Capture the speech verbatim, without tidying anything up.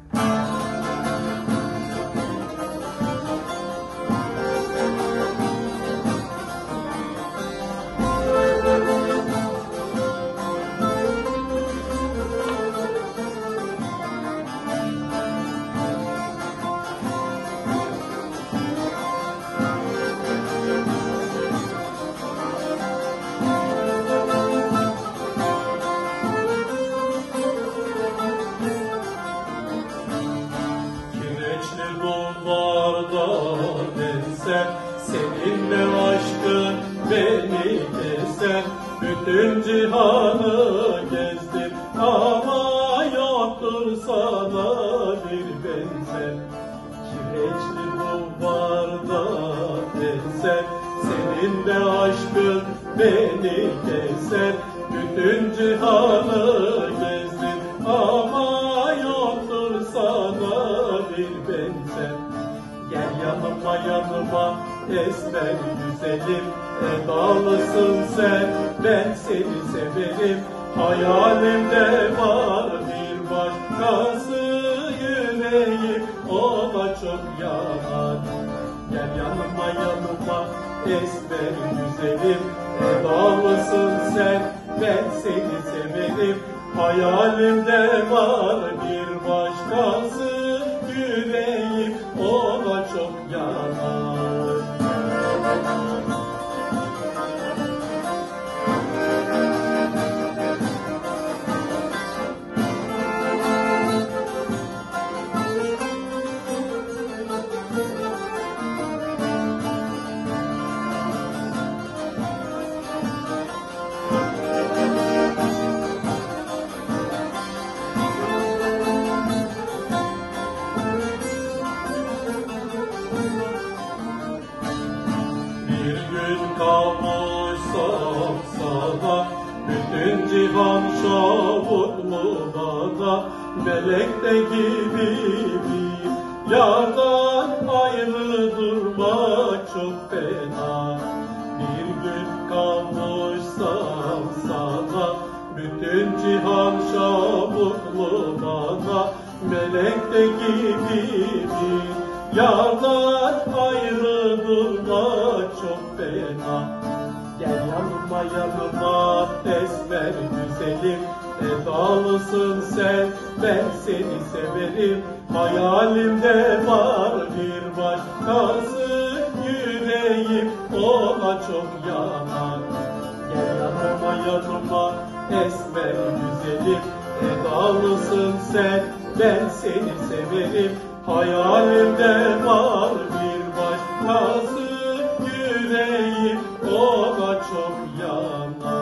Seninle aşkın beni keser, bütün cihanı gezdim ama yoktur sana bir benzer. Kireçli bulvarda eser, seninle aşkın beni keser, bütün cihanı gezdim ama yoktur sana bir benzer. Gel yanıma yanıma esmer güzelim, edalısın sen, ben seni severim. Hayalimde var bir başkası, yüreğim ona çok yanar. Gel yanıma yanıma esmer güzelim, edalısın sen, ben seni severim. Hayalimde var bir başkası, yüreğim ona çok yanar. Kavuşsam sana, bütün cihan şavuklu bana, melek de gibi bir yardan ayrı durmak çok fena. Bir gün kavuşsam sana, bütün cihan şavuklu bana, melek de gibi bir yardan ayrı durmak çok fena. Gel yanıma yanıma esmer güzelim, edalısın sen, ben seni severim. Hayalimde var bir başkası, yüreğim ona çok yanar. Gel yanıma yanıma esmer güzelim, edalısın sen, ben seni severim. Hayalimde var bir başkası, yüreğim ona çok yanar.